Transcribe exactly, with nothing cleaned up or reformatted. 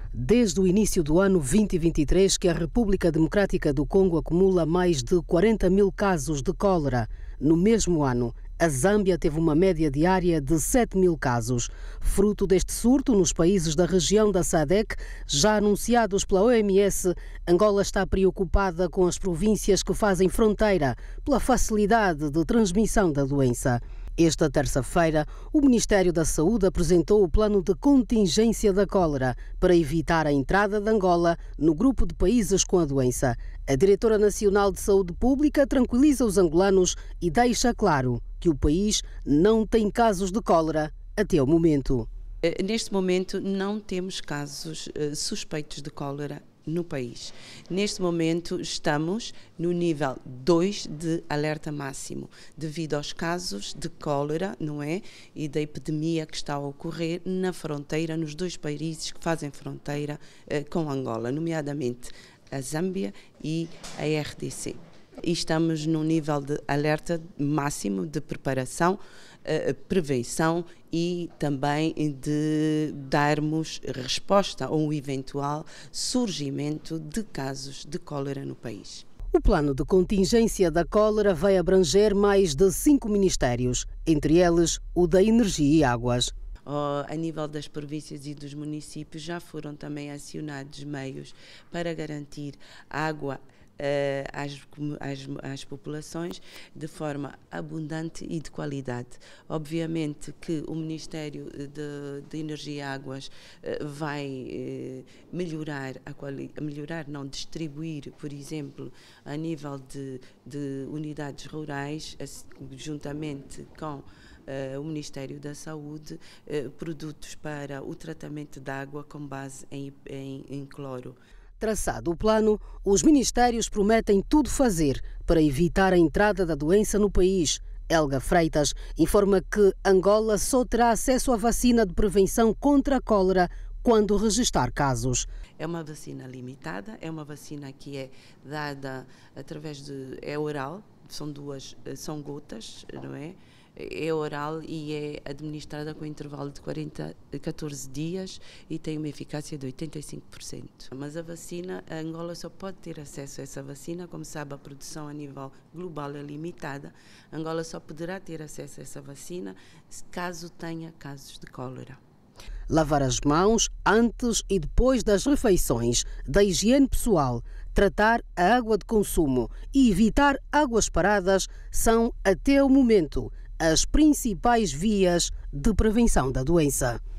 Desde o início do ano dois mil e vinte e três que a República Democrática do Congo acumula mais de quarenta mil casos de cólera. No mesmo ano, a Zâmbia teve uma média diária de sete mil casos. Fruto deste surto nos países da região da SADC, já anunciados pela O M S, Angola está preocupada com as províncias que fazem fronteira pela facilidade de transmissão da doença. Esta terça-feira, o Ministério da Saúde apresentou o plano de contingência da cólera para evitar a entrada de Angola no grupo de países com a doença. A Diretora Nacional de Saúde Pública tranquiliza os angolanos e deixa claro que o país não tem casos de cólera até o momento. Neste momento não temos casos suspeitos de cólera no país. Neste momento estamos no nível dois de alerta máximo, devido aos casos de cólera, não é? E da epidemia que está a ocorrer na fronteira, nos dois países que fazem fronteira eh, com Angola, nomeadamente a Zâmbia e a R D C. E estamos num nível de alerta máximo de preparação, uh, prevenção e também de darmos resposta a um eventual surgimento de casos de cólera no país. O plano de contingência da cólera vai abranger mais de cinco ministérios, entre eles o da Energia e Águas. Oh, a nível das províncias e dos municípios já foram também acionados meios para garantir água Às, às, às populações de forma abundante e de qualidade. Obviamente que o Ministério de, de Energia e Águas vai eh, melhorar, a quali, melhorar, não distribuir, por exemplo, a nível de, de unidades rurais, juntamente com Uh, o Ministério da Saúde, uh, produtos para o tratamento de água com base em, em, em cloro. Traçado o plano, os ministérios prometem tudo fazer para evitar a entrada da doença no país. Helga Freitas informa que Angola só terá acesso à vacina de prevenção contra a cólera quando registrar casos. É uma vacina limitada, é uma vacina que é dada através de... é oral, são duas, são gotas, não é? É oral e é administrada com intervalo de quarenta, catorze dias e tem uma eficácia de oitenta e cinco por cento. Mas a vacina, a Angola só pode ter acesso a essa vacina, como sabe, a produção a nível global é limitada. A Angola só poderá ter acesso a essa vacina caso tenha casos de cólera. Lavar as mãos antes e depois das refeições, da higiene pessoal, tratar a água de consumo e evitar águas paradas são, até o momento, as principais vias de prevenção da doença.